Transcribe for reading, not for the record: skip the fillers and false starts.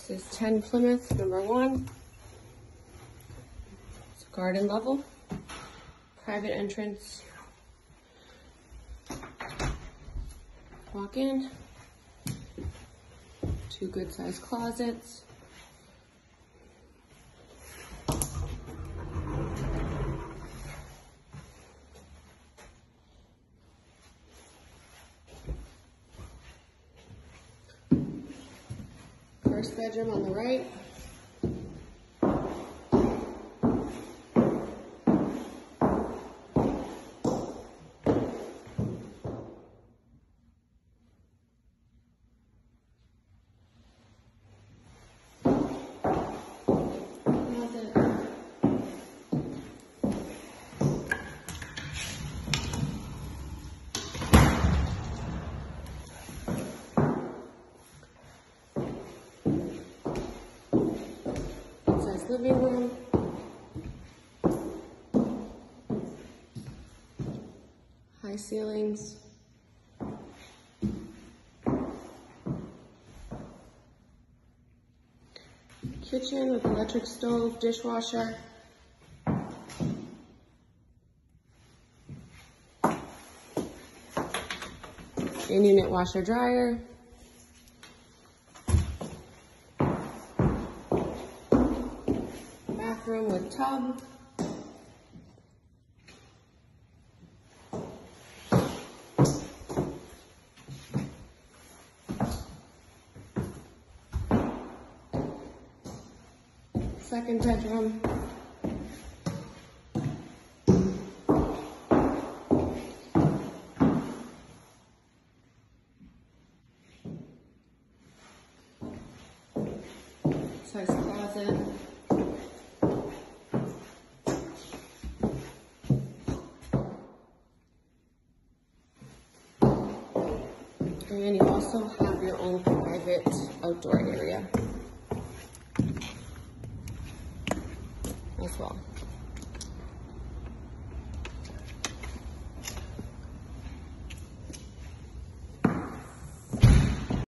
This is 10 Plymouth, number 1. It's garden level, private entrance. Walk in, 2 good sized closets. First bedroom on the right. Living room, high ceilings, kitchen with electric stove, dishwasher, in-unit washer dryer, bathroom with tub, second bedroom, size closet, and you also have your own private outdoor area as well.